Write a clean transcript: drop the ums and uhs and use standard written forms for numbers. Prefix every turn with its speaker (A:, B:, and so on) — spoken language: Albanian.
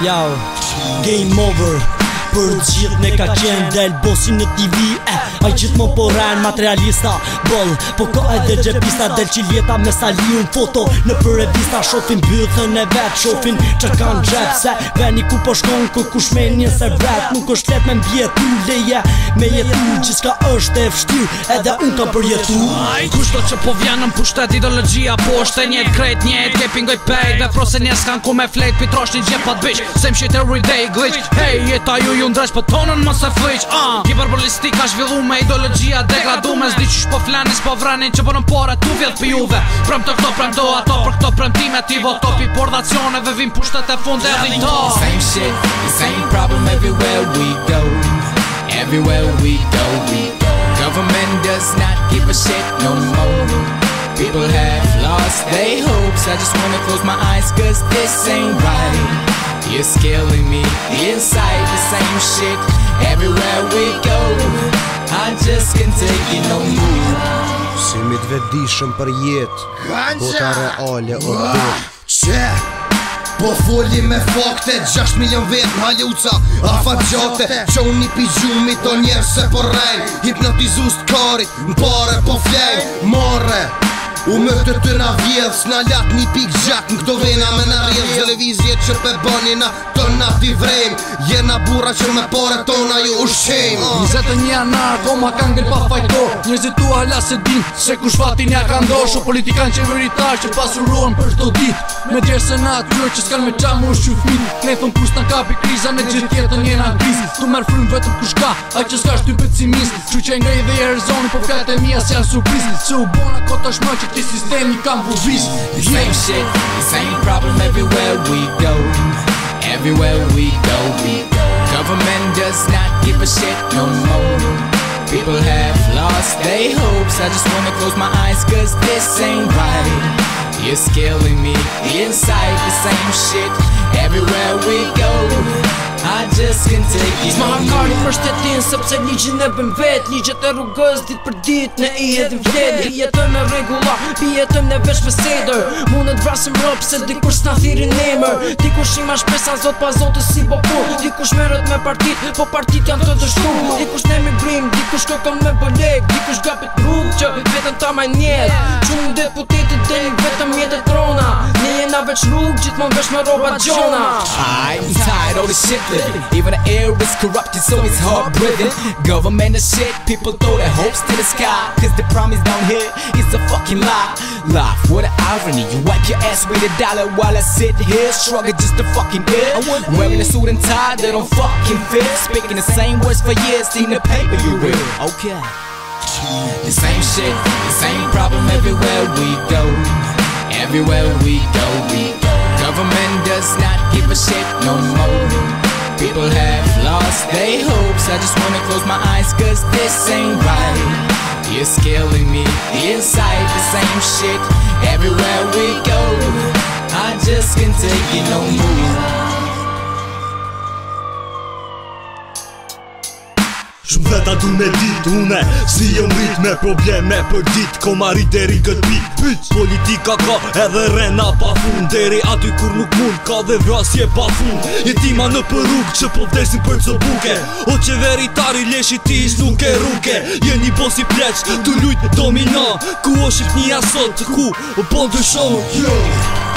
A: Yo, game over. Për gjithë me ka qenë del bosin në TV Ai gjithmon po ren materialista Boll, po ka edhe gjepista Del qiljeta me saliun foto Në për revista Shofin bythën e vet Shofin që kanë gjep Se veni ku po shkon ku kush me një servet Nuk është let me mbjetu leje Me jetu gjithka është e fshtyr Edhe unë kam për jetu
B: Kushto që po vjen në pushtet ideologjia poshte Njët krejt njët ke pingoj pejt Ve frose njes kanë ku me flejt Pitrosh një gjepat bitch Same shit everyday glitch Hey jeta ju ndresh për tonën më se fliq Hiperbolistika zhvillu me ideologjia degradume Zdi qysh po flenis po vrenin që përnën pore tu vjedh për juve Prem të këto prem do ato për këto premtime Ti voto pi pordacioneve vim pushtet e fund e rrito
C: Same shit, the same problem everywhere we go Everywhere we go Government does not give a shit no more People have lost their hopes I just wanna close my eyes cause this ain't right You're scaling me inside the same shit Everywhere we go I just can't take it no more
D: Si mi t'vedishëm për jet Bota reale o
E: Qe Po foli me fakte 6 milion vet në haluca Afat gjate Qo një pijumi to njerë se po rejn Hipnotizus t'karit M'pare po flejn Marre U më të të na vjedh S'na lat një pik gjak Në këto vena me na rjedh Televizje që pe bani na Të na t'i vrejm Jena bura që me pare tona ju ushqejm
B: 21 janar koma kanë ngel pa fajtor Njerëzit tu hala se din Se kush fatin ja ka ndosh O politikan qeveritar që pasuruan për shto dit Me djerë senat Jurë që s'kan me qamu u shufit Ne thon kus t'na kapi kriza Ne gjithë jetën jena në kriz Tu merë frymë vetëm kush ka Aj që s'ka shty pesimist Që që ngrej dhe Arizoni Po fjat e mija si janë surpriz Se u bona kota shmoj që ti sistemi kam vubis
C: The same shit, the same problem everywhere we go Everywhere we go Government does not give a shit no more People have lost their hopes I just wanna close my eyes cause this ain't right You're scaling me inside the same shit Everywhere we go I just can't take it no more
A: S'ma për shtetin sepse ligjin e bëm vet Ligjet e rrugës dit për dit Ne I edhim vlet Jetëm me regula Pi jetëm ne veç për seder Munët vrasëm rëp se dikush s'na thirin emër Dikush ima shpesa zot pa zotës si bokur Dikush merët me partit Po partit janë të dështu Dikush ne migrim Dikush këkëm me bëlek Dikush gapit rrug që vetën ta maj njet Qunë deputetit delin vetëm jetet trona Ne jena veç rrug Gjithmon veç me roba gjona
C: I'm tired of this shit living Even the air is corrupted so it's hard breathing Government is shit, people throw their hopes to the sky Cause the promise down here is a fucking lie Life, what an irony, you wipe your ass with $1 While I sit here shrugging just to fucking ear Wearing a suit and tie that don't fucking fit Speaking the same words for years, seen the paper you read Okay The same shit, the same problem everywhere we go Everywhere we go Government does not give a shit no more People have lost their hopes I just wanna close my eyes cause this ain't right You're scaling me inside the same shit Everywhere we go I just can't take it no more
F: Shumë veta du me dit une Si jëm rrit me probleme për dit Ko marit deri këtë pit Politika ka edhe rena pa fund Deri aty kur nuk mund Ka dhe vrasje pa fund Jetima në për rrug që po vdesin për të buke O qeveritari leshi tis nuk e rruke Jeni bosi pleq Tu lujt domina Ku o shqip një asot Ku o bon të show